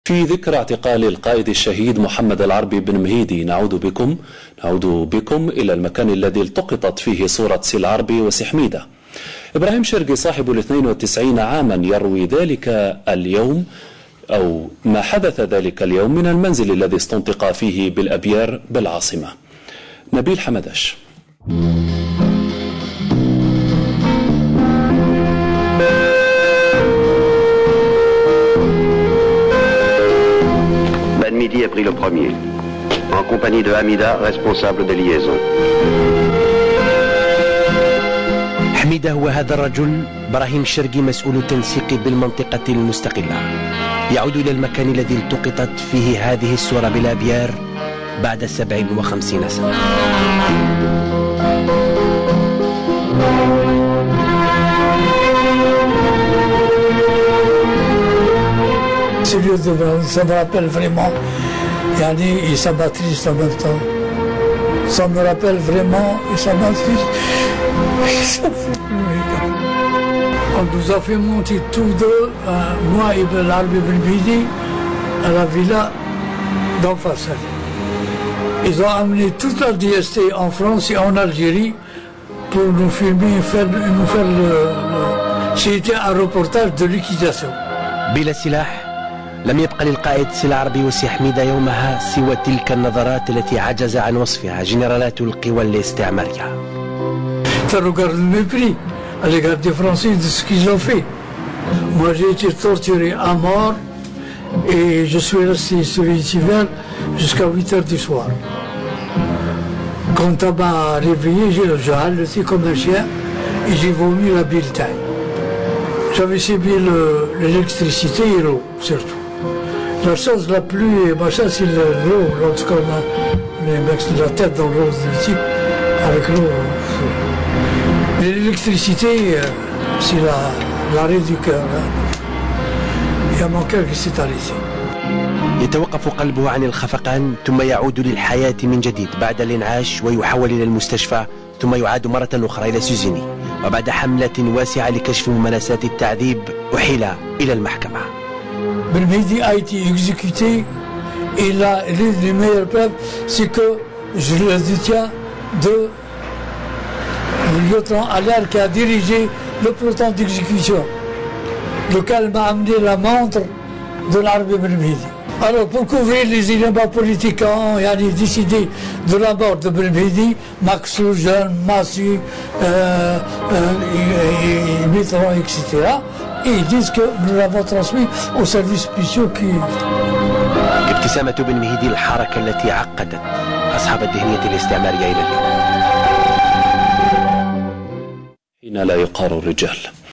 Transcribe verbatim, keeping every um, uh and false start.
في ذكرى اعتقال القائد الشهيد محمد العربي بن مهيدي نعود بكم نعود بكم إلى المكان الذي التقطت فيه صورة سي العربي وسي حميدة. إبراهيم شرقي صاحب الاثنين وتسعين عاما يروي ذلك اليوم أو ما حدث ذلك اليوم من المنزل الذي استنطق فيه بالأبيار بالعاصمة. نبيل حمداش. Ben Midi a pris le premier, en compagnie de Hamida, responsable de liaison. حميدة هو هذا الرجل. إبراهيم شرقي مسؤول التنسيق بالمنطقة المستقلة. يعود إلى المكان الذي التقطت فيه هذه الصورة بالأبيار بعد سبع وخمسين سنة. Ça me rappelle vraiment, yani, et ça m'attriste en même temps. Ça me rappelle vraiment et ça m'attriste. On nous a fait monter tous deux, euh, moi et Ben Arbi Ben Mehidi, à la villa d'en face. Ils ont amené toute la D S T en France et en Algérie pour nous filmer et faire, nous faire le, le... C'était un reportage de liquidation. بلا سلاح لم يبق للقائد سي العربي وسي حميدة يومها سوى تلك النظرات التي عجز عن وصفها جنرالات القوى الاستعمارية. Ça regarde le mépris à l'égard des Français de ce qu'ils ont fait. Moi j'ai été torturé à mort et je suis resté sur les hivers jusqu'à huit heures du soir. Quand on m'a réveillé, j'ai haleté comme un chien et j'ai vomi la bulletin. J'avais subi l'électricité et l'eau surtout. La chose la plus, machin, c'est l'eau, lorsqu'on a la tête dans l'eau du type, avec l'eau. L'électricité, c'est l'arrêt du cœur. Il y a mon cœur qui s'est arrêté. يتوقف قلبه عن الخفقان ثم يعود للحياة من جديد بعد الإنعاش ويحول إلى المستشفى ثم يعاد مرة أخرى إلى سوزيني وبعد حملة واسعة لكشف ممارسات التعذيب أحيل إلى المحكمة. Ben Mehidi a été exécuté et là, les meilleures preuves, c'est que je le détiens de le lieutenant Allaire qui a dirigé le peloton d'exécution, lequel m'a amené la montre de l'Arbi Ben Mehidi. Alors, pour couvrir les éléments politiques, quand il a décidé de la mort de Ben Mehidi, Max Lejeune, Massy, euh, euh, et Mitterrand, et cetera, et ils disent que nous l'avons transmis aux services spéciaux qui... ابتسامة بن مهيدي الحركة التي عقدت أصحاب الذهنية الاستعمارية إلى اليوم. حين لا يقار الرجال.